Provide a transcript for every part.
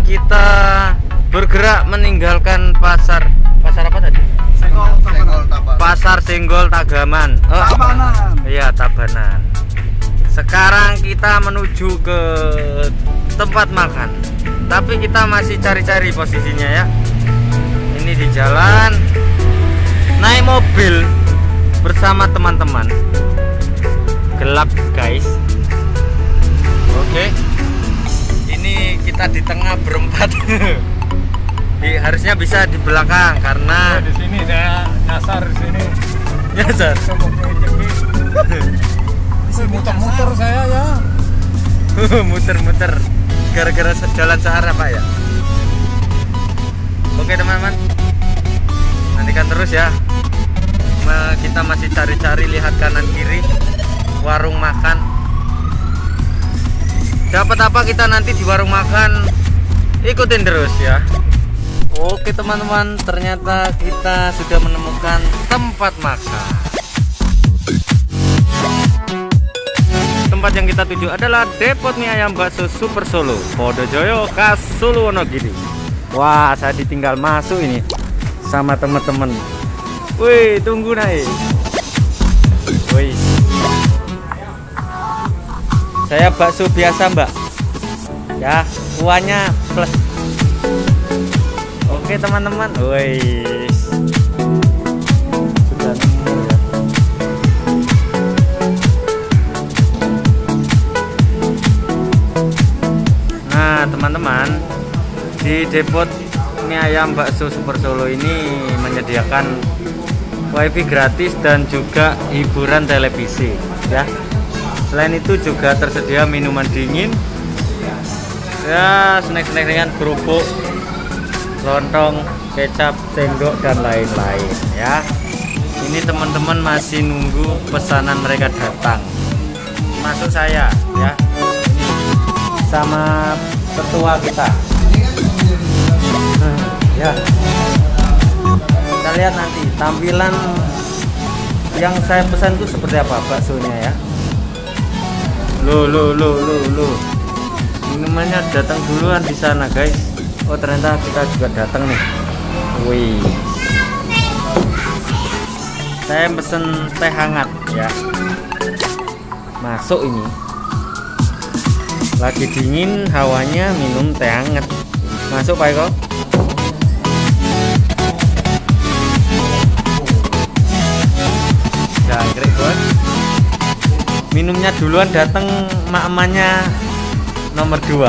kita bergerak meninggalkan pasar apa tadi? Pasar Senggol Tagaman. Tabanan. Iya, Tabanan. Sekarang kita menuju ke tempat makan. Tapi kita masih cari-cari posisinya ya. Ini di jalan, naik mobil bersama teman-teman. Gelap guys. Oke. Ini kita di tengah berempat. Harusnya bisa di belakang karena Di sini saya nyasar di sini. nyasar. Muter-muter saya ya. Muter-muter gara-gara jalan searah Pak ya. Oke teman-teman, nantikan terus ya. Kita masih cari-cari, lihat kanan kiri warung makan. Dapat apa kita nanti di warung makan, ikutin terus ya. Oke teman-teman, ternyata kita sudah menemukan tempat makan. Tempat yang kita tuju adalah Depot Mie Ayam Bakso Super Solo, Podojoyo, Kasulu, Wonogiri. Wah, saya ditinggal masuk ini sama teman-teman. Wih, tunggu naik. Wih. Saya bakso biasa, Mbak. Ya, kuahnya plus. Oke, teman-teman. Wih. Sudah nemu ya. Nah, teman-teman, di Depot Mie Ayam Bakso Super Solo ini menyediakan wifi gratis dan juga hiburan televisi ya. Selain itu juga tersedia minuman dingin ya, snack-snack dengan kerupuk, lontong, kecap, sendok dan lain-lain ya. Ini teman-teman masih nunggu pesanan mereka datang. Masuk saya ya, sama ketua kita ya. Kita lihat nanti tampilan yang saya pesan itu seperti apa baksonya ya. Loh. Minumannya datang duluan di sana guys. Oh ternyata kita juga datang nih. Wih. Saya pesen teh hangat ya. Masuk ini. Lagi dingin hawanya, minum teh hangat. Masuk Pak Eko. Jangkrik bos. Minumnya duluan datang, mak-emaknya nomor 2.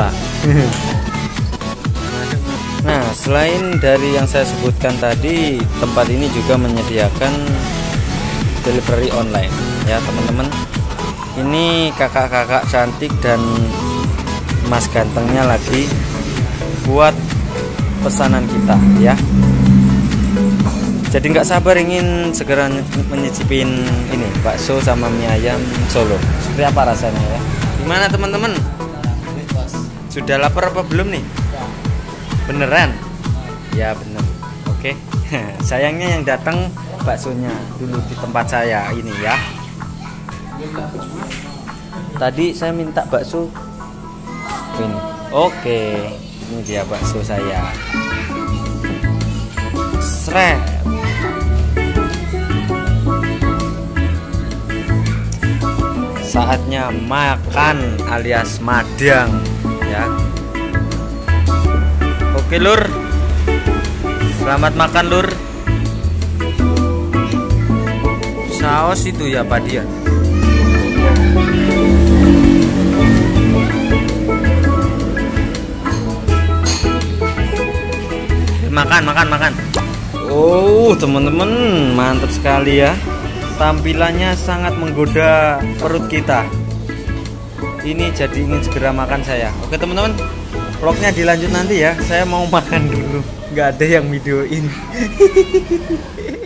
Nah, selain dari yang saya sebutkan tadi, tempat ini juga menyediakan delivery online ya teman-teman. Ini kakak-kakak cantik dan mas gantengnya lagi buat pesanan kita ya. Jadi nggak sabar ingin segera menyicipin ini bakso sama mie ayam Solo. Seperti apa rasanya ya? Gimana teman-teman? Sudah lapar apa belum nih? Beneran? Ya bener. Oke. Sayangnya yang datang baksonya dulu di tempat saya ini ya. Tadi saya minta bakso ini. Oke, ini dia bakso saya. Sret. Saatnya makan alias madang ya. Oke lur, selamat makan lur. Saus itu ya Pak Dian. Makan. Oh teman-teman, mantap sekali ya. Tampilannya sangat menggoda perut kita. Ini jadi ingin segera makan saya. Oke teman-teman, vlognya dilanjut nanti ya. Saya mau makan dulu, nggak ada yang videoin.